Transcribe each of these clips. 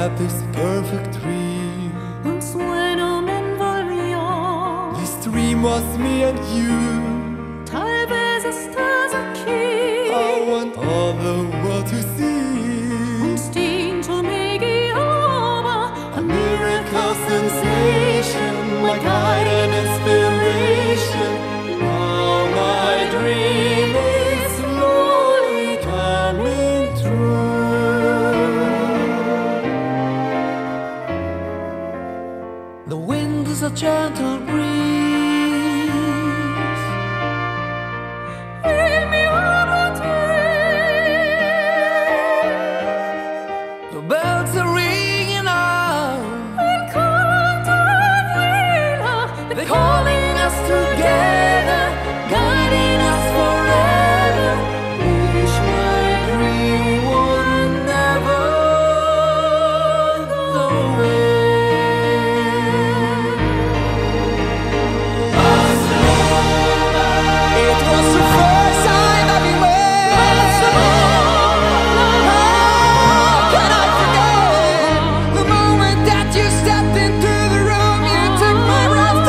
had this perfect dream. Un sueño me envolvió. This dream was me and you. Tal vez estás aquí. I want all the world to see. Un instinto me guiaba. A miracle sensation, my guide and inspiration. Now my dream is slowly coming true. The wind is a gentle breeze. Il mio The bells are ringing out. They're calling us together, guiding us forever. Wish my dream would never go away. Barcelona. It was the first time I've been with Barcelona. How can I forget the moment that you stepped into the room? You took my breath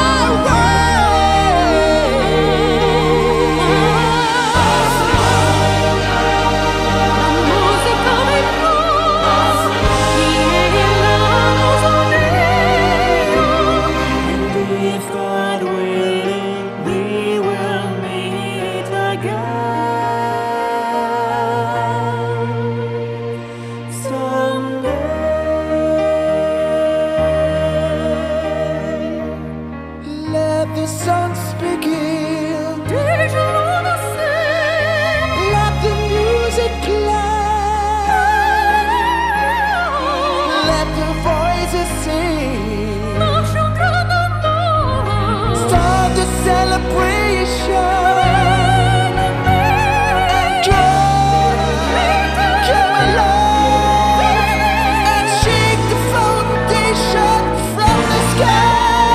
the sun speaking. Let the music play. Let the voices sing. Start the celebration. And come alive and shake the foundation from the sky.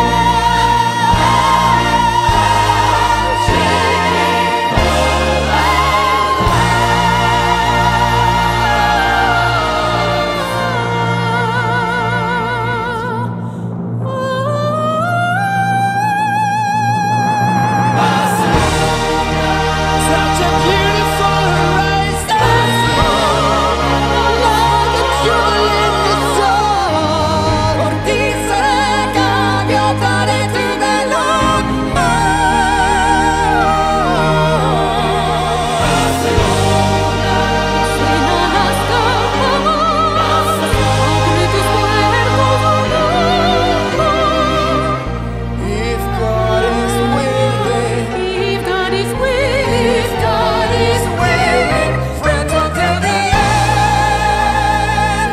Such a beautiful horizon, like a jewel in the sun. Por ti seré gaviotare tu bello If God is willing, If God is with, if God is willing, friends until the end.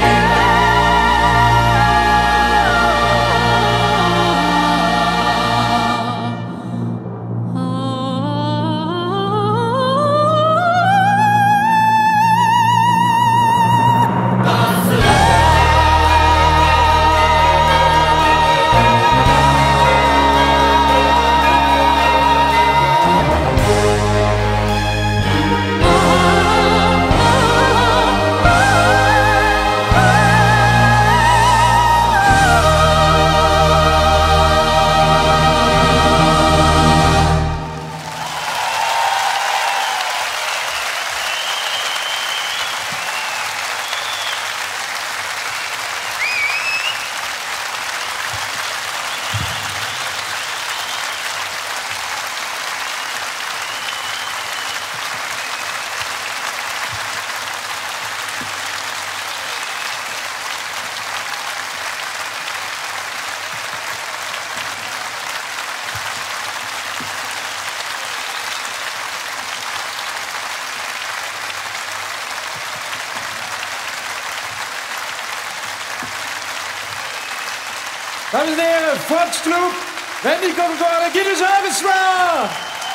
Dames en heren, voXXclub, Wendy Kokkelkoren, Guido Orchestra!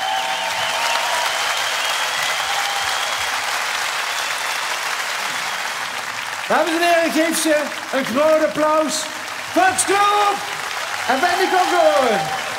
Dames en heren, geef ze een groot applaus. voXXclub en Wendy Kokkelkoren.